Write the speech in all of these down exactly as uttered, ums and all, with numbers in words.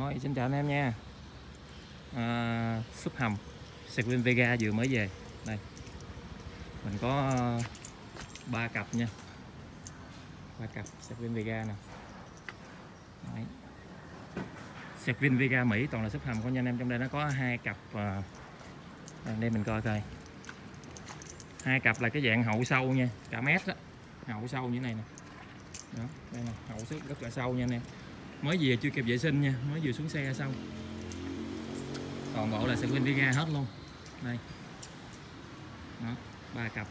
Rồi, xin chào anh em nha. à, Súp hầm Squin Vega vừa mới về. Đây mình có ba cặp nha, ba cặp Squin Vega nè. Đấy. Squin Vega Mỹ toàn là súp hầm của nha anh em. Trong đây nó có hai cặp. À, đây mình coi coi, hai cặp là cái dạng hậu sâu nha, cả mét đó, hậu sâu như thế này nè. Đó, đây nè, hậu rất rất là sâu nha anh em. Mới về chưa kịp vệ sinh nha, mới vừa xuống xe xong. Toàn bộ là Squin Vega hết luôn. Đây. Đó, ba cặp.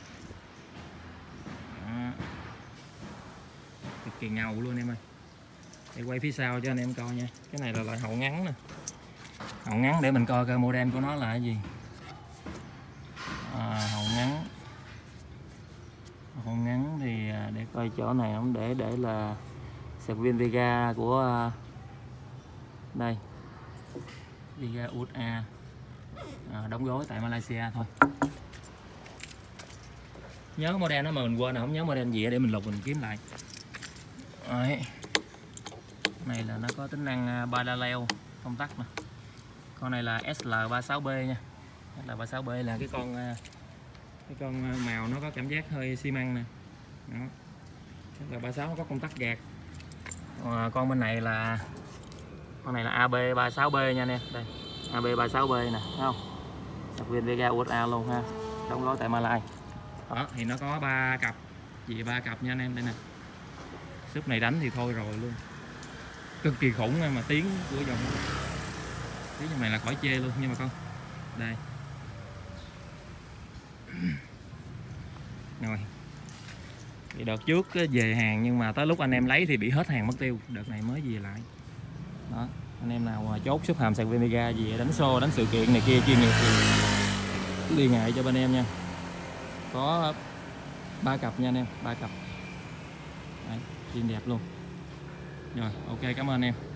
Đó. Cực kỳ ngầu luôn em ơi. Để quay phía sau cho anh em coi nha. Cái này là loại hậu ngắn nè. Hậu ngắn để mình coi coi model của nó là cái gì. À, hậu ngắn. Hậu ngắn thì để coi chỗ này không, để để là Squin Vega của đây. Vega u ét a, à, đóng gói tại Malaysia thôi. Nhớ model đó mà mình quên, là không nhớ model gì để mình lục mình kiếm lại. Đấy. Này là nó có tính năng parallel công tắc nè. Con này là S L ba sáu B nha. S L ba sáu B là cái con cái con màu nó có cảm giác hơi xi măng nè. Đó. S L ba sáu nó có công tắc gạt. À, con bên này là con này là A B ba sáu B nha anh em. Đây, A B ba sáu B nè, thấy không? Squin Vega u ét a luôn ha. Đóng gói tại Malai. Đó, thì nó có ba cặp, gì ba cặp nha anh em. Đây nè. Súp này đánh thì thôi rồi luôn. Cực kỳ khủng mà tiếng của dòng. Tiếng dòng này là khỏi chê luôn nhưng mà con. Đây. Rồi. Thì đợt trước về hàng nhưng mà tới lúc anh em lấy thì bị hết hàng mất tiêu. Đợt này mới về lại. Đó, anh em nào chốt súp hầm Squin Vega gì đánh show, đánh sự kiện này kia chuyên nghiệp thì liên hệ cho bên em nha. Có ba cặp nha anh em, ba cặp. Đấy, zin đẹp luôn. Rồi, ok, cảm ơn em.